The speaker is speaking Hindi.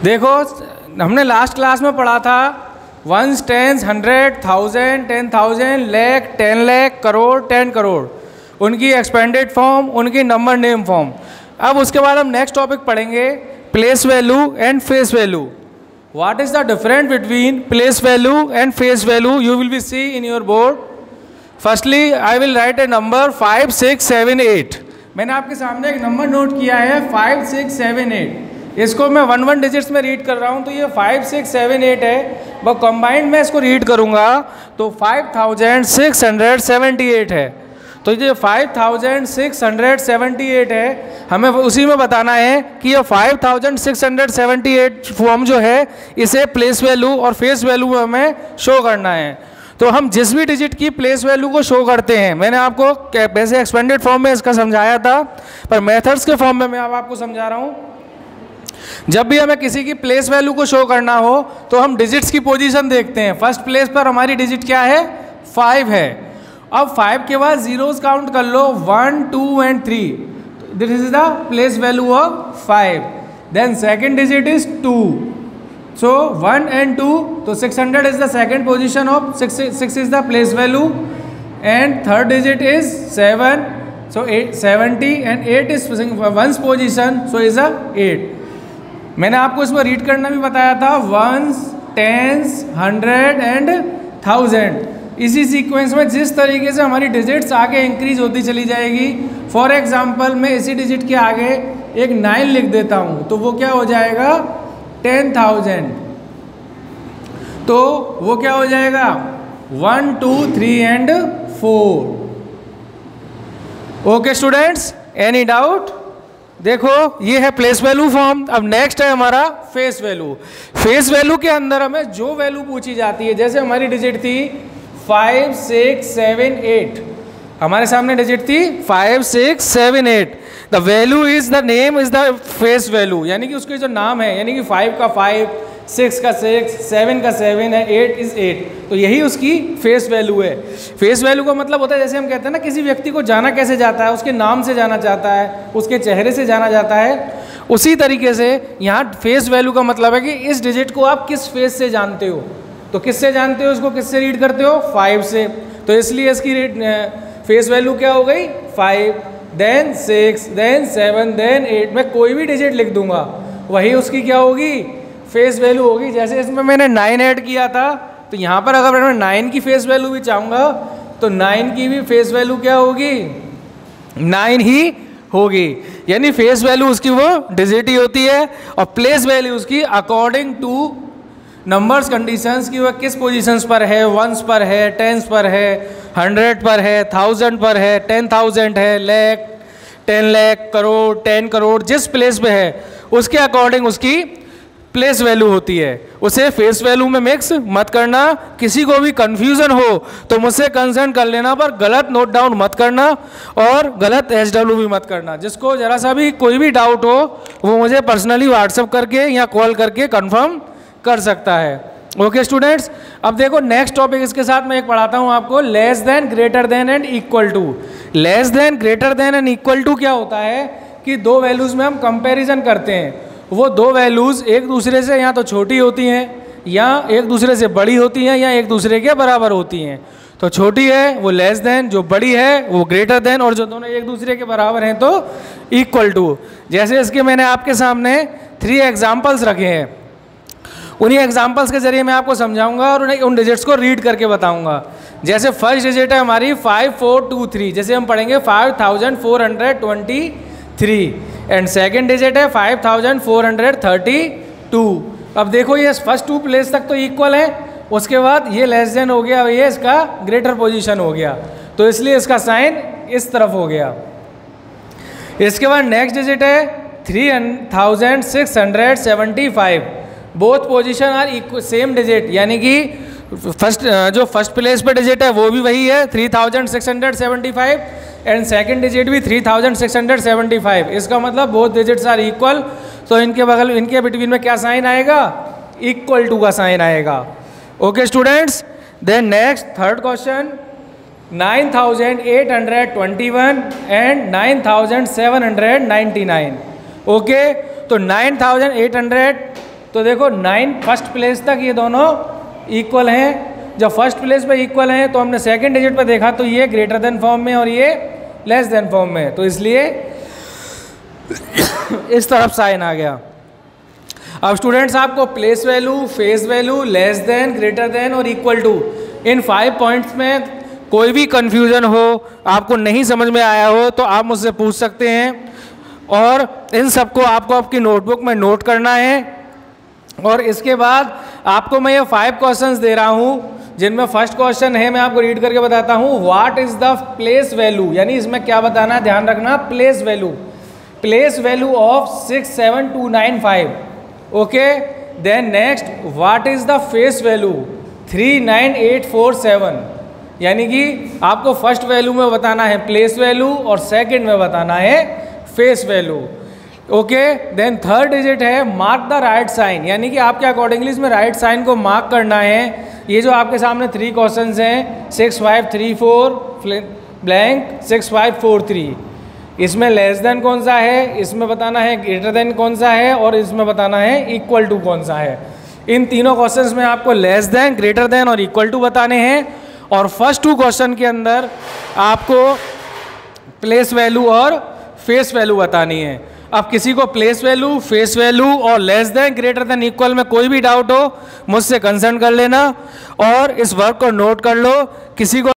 देखो हमने लास्ट क्लास में पढ़ा था वंस, टेंस, 100, 1000, 10,000, लाख, 10 लाख, करोड़, 10 करोड़, उनकी एक्सपेंडेड फॉर्म, उनकी नंबर नेम फॉर्म। अब उसके बाद हम नेक्स्ट टॉपिक पढ़ेंगे place value and face value. What is the difference between place value and face value, you will be see in your board. Firstly I will write a number 5, 6, 7, 8। मैंने आपके सामने एक नंबर नोट किया है 5, 6, 7, 8। इसको मैं 1 डिजिट्स में रीड कर रहा हूँ, तो ये 5, 6, 7, 8 है। वह कंबाइंड में इसको रीड करूँगा तो 5678 है। तो ये 5678 है, हमें उसी में बताना है कि ये 5678 फॉर्म जो है इसे प्लेस वैल्यू और फेस वैल्यू में हमें शो करना है। तो हम जिस भी डिजिट की प्लेस वैल्यू को शो करते हैं, मैंने आपको वैसे एक्सपेंडेड फॉर्म में इसका समझाया था, पर मेथड्स के फॉर्म में मैं अब आपको समझा रहा हूँ। जब भी हमें किसी की प्लेस वैल्यू को शो करना हो तो हम डिजिट्स की पोजीशन देखते हैं। फर्स्ट प्लेस पर हमारी डिजिट क्या है? 5 है। अब 5 के बाद जीरोस काउंट कर लो, 1, 2 and 3। This is the place value of 5। Then second digit is 2, so 1 and 2, तो 600 is the second position of 6 is the place value. And third digit is 7, so 70 and 8 is ones position, so is a 8। मैंने आपको इसमें रीड करना भी बताया था, वंस, टेंस, 100 एंड 1000। इसी सीक्वेंस में जिस तरीके से हमारी डिजिट्स आगे इंक्रीज होती चली जाएगी। फॉर एग्जांपल मैं इसी डिजिट के आगे एक 9 लिख देता हूँ, तो वो क्या हो जाएगा? 10,000। तो वो क्या हो जाएगा? 1, 2, 3 and 4। Okay students, any doubt? देखो ये है प्लेस वैल्यू फॉर्म। अब नेक्स्ट है हमारा फेस वैल्यू। फेस वैल्यू के अंदर हमें जो वैल्यू पूछी जाती है, जैसे हमारी डिजिट थी 5, 6, 7, 8, हमारे सामने डिजिट थी 5, 6, 7, 8। The value is the name is the face value, यानी कि उसके जो नाम है, यानी कि 5 का 5, 6 का 6, 7 का 7 है, 8 इज 8, तो यही उसकी फेस वैल्यू है। फेस वैल्यू का मतलब होता है, जैसे हम कहते हैं ना, किसी व्यक्ति को जाना कैसे जाता है, उसके नाम से जाना जाता है, उसके चेहरे से जाना जाता है। उसी तरीके से यहाँ फेस वैल्यू का मतलब है कि इस डिजिट को आप किस फेस से जानते हो। तो किससे जानते हो इसको? किससे रीड करते हो? 5 से। तो इसलिए इसकी फेस वैल्यू क्या हो गई? 5, देन 6, देन 7, देन 8। मैं कोई भी डिजिट लिख दूंगा, वही उसकी क्या होगी? फेस वैल्यू होगी। जैसे इसमें मैंने 9 ऐड किया था, तो यहाँ पर अगर मैं 9 की फेस वैल्यू भी चाहूँगा तो 9 की भी फेस वैल्यू क्या होगी? 9 ही होगी। यानी फेस वैल्यू उसकी वो डिजिट ही होती है, और प्लेस वैल्यू उसकी अकॉर्डिंग टू नंबर्स कंडीशंस की वह किस पोजीशंस पर है, वंस पर है, टेंस पर है, 100 पर है, 1000 पर है, 10,000 है, लाख, 10 लाख, करोड़, 10 करोड़, जिस प्लेस पे है उसके अकॉर्डिंग उसकी प्लेस वैल्यू होती है। उसे फेस वैल्यू में मिक्स मत करना। किसी को भी कंफ्यूजन हो तो मुझसे कंसल्ट कर लेना, पर गलत नोट डाउन मत करना और गलत SW भी मत करना। जिसको जरा सा भी कोई भी डाउट हो वो मुझे पर्सनली व्हाट्सअप करके या कॉल करके कंफर्म कर सकता है। ओके स्टूडेंट्स, अब देखो नेक्स्ट टॉपिक इसके साथ मैं एक पढ़ाता हूँ आपको, less than, greater than and equal to. Less than, greater than and equal to क्या होता है कि दो वैल्यूज़ में हम कंपैरिजन करते हैं। वो दो वैल्यूज़ एक दूसरे से या तो छोटी होती हैं, या एक दूसरे से बड़ी होती हैं, या एक दूसरे के बराबर होती हैं। तो छोटी है वो लेस देन, जो बड़ी है वो ग्रेटर देन, और जो दोनों एक दूसरे के बराबर हैं तो इक्वल टू। जैसे इसके मैंने आपके सामने 3 एग्जाम्पल्स रखे हैं। उन्हीं एग्जाम्पल्स के जरिए मैं आपको समझाऊंगा और उन्हें उन डिजिट्स को रीड करके बताऊंगा। जैसे फर्स्ट डिजिट है हमारी 5423, जैसे हम पढ़ेंगे 5423, एंड सेकेंड डिजिट है 5432। अब देखो ये फर्स्ट 2 प्लेस तक तो इक्वल है, उसके बाद ये लेस देन हो गया, ये इसका ग्रेटर पोजीशन हो गया, तो इसलिए इसका साइन इस तरफ हो गया। इसके बाद नेक्स्ट डिजिट है 3675। Both position are same digit, यानी कि जो फर्स्ट प्लेस पे डिजिट है वो भी वही है 3675, एंड सेकंड डिजिट भी 3675। इसका मतलब बोथ डिजिट्स आर इक्वल, तो इनके बगल, इनके बिटवीन में क्या साइन आएगा? इक्वल टू का साइन आएगा। Okay students, then next third question 9821 and 9799। Okay, तो 9800 तो देखो 9 फर्स्ट प्लेस तक ये दोनों इक्वल हैं। जब फर्स्ट प्लेस पे इक्वल हैं तो हमने सेकंड डिजिट पे देखा तो ये ग्रेटर देन फॉर्म में और ये लेस देन फॉर्म में, तो इसलिए इस तरफ साइन आ गया। अब स्टूडेंट्स आपको place value, face value, less than, greater than और इक्वल टू, इन 5 पॉइंट्स में कोई भी कंफ्यूजन हो, आपको नहीं समझ में आया हो तो आप मुझसे पूछ सकते हैं, और इन सबको आपको आपकी नोटबुक में नोट करना है। और इसके बाद आपको मैं ये 5 क्वेश्चंस दे रहा हूँ, जिनमें फर्स्ट क्वेश्चन है, मैं आपको रीड करके बताता हूँ, what is the place value, यानी इसमें क्या बताना है, ध्यान रखना, place value, place value of 67295। Okay, then next, what is the face value 39847, यानी कि आपको फर्स्ट वैल्यू में बताना है प्लेस वैल्यू और सेकंड में बताना है face value. Okay, then third digit है मार्क द राइट साइन, यानी कि आपके अकॉर्डिंगली इसमें राइट साइन को मार्क करना है। ये जो आपके सामने 3 क्वेश्चंस हैं, 6534 ब्लैंक 6543, इसमें लेस देन कौन सा है, इसमें बताना है ग्रेटर देन कौन सा है, और इसमें बताना है इक्वल टू कौन सा है। इन तीनों क्वेश्चंस में आपको लेस देन, ग्रेटर देन और इक्वल टू बताने हैं, और फर्स्ट 2 क्वेश्चन के अंदर आपको प्लेस वैल्यू और फेस वैल्यू बतानी है। अब किसी को प्लेस वैल्यू, फेस वैल्यू और less than, greater than, equal में कोई भी डाउट हो मुझसे कंसल्ट कर लेना, और इस वर्क को नोट कर लो। किसी को